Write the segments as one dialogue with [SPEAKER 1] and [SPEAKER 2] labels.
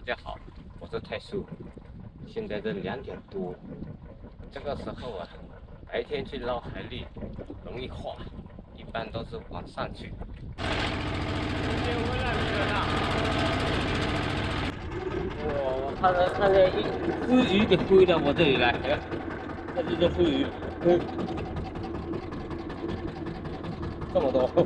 [SPEAKER 1] 家好，我是泰叔。现在是2点多，这个时候啊，白天去捞海蛎容易化，一般都是晚上去。今天温浪比较大，哇，看见一只鱼给归到我这里来，这就是富鱼，这么多。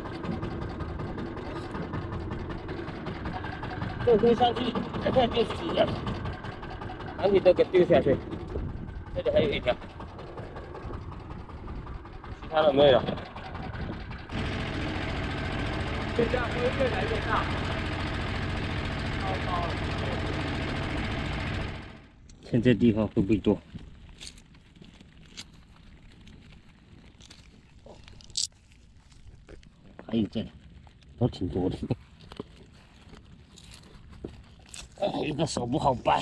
[SPEAKER 1] 这推上去，再看就死了，把你都给丢下去。这里还有一条，其他的没有。现在会越来越大，超高了。看这地方会不会多？还有这里，都挺多的。一个手不好掰。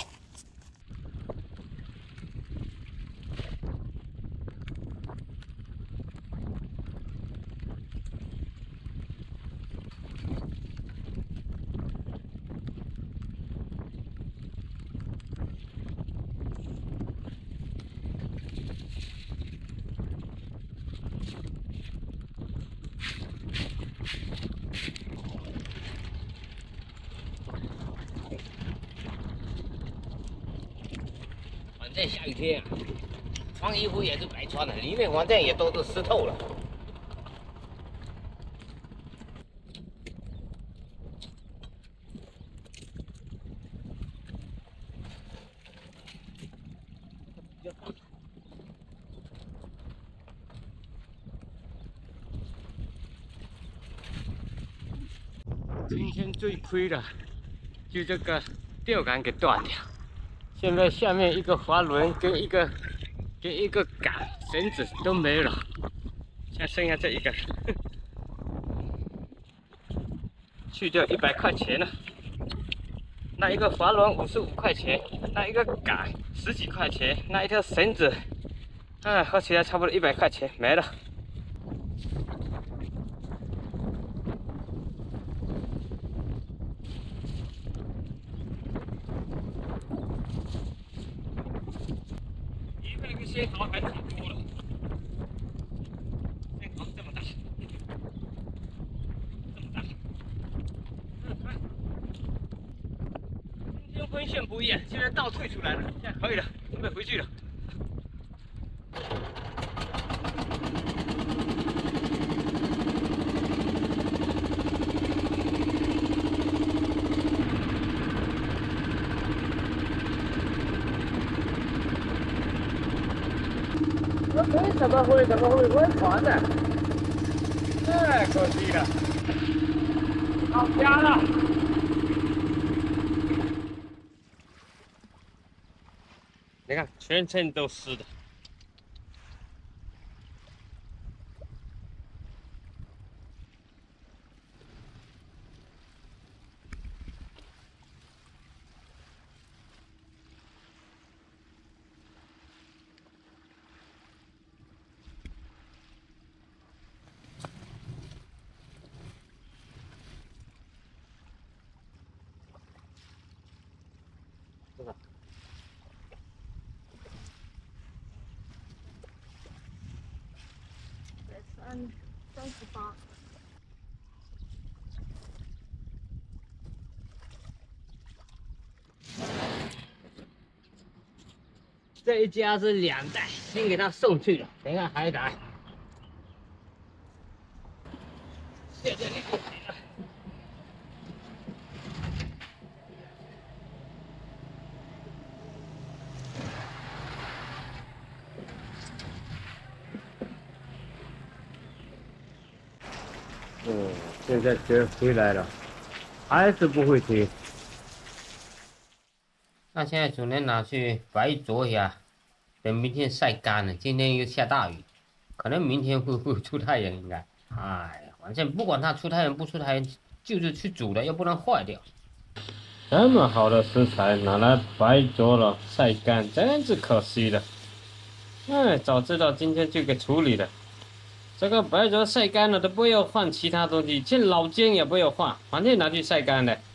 [SPEAKER 1] 这下雨天啊，穿衣服也是白穿的，里面反正也都是湿透了。今天最亏的就这个钓竿给断掉。现在下面一个滑轮跟一个杆绳子都没了，现在剩下这一个，去掉100块钱了。那一个滑轮55块钱，那一个杆10几块钱，那一条绳子，合起来差不多100块钱没了。那个仙桃还挺多的，仙桃这么大，这么大。今天分线不一样，现在倒退出来了，现在可以了，准备回去了。怎么会温船的？太可惜了，好家了。你看，全程都湿的。
[SPEAKER 2] 38。
[SPEAKER 1] 这一家是2袋，先给他送去了，等一下还来。现在你不行了。现在车回来了，还是不会停。那现在只能拿去白灼一下，等明天晒干了。今天又下大雨，可能明天会出太阳，应该。哎呀，反正不管它出太阳不出太阳，就是去煮了，要不然坏掉。这么好的食材拿来白灼了晒干，真是可惜了。哎，早知道今天就给处理了。这个白灼晒干了都不要放其他东西，这老姜也不要放，反正拿去晒干了。